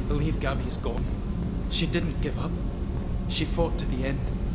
believe Gabby is gone. She didn't give up. She fought to the end.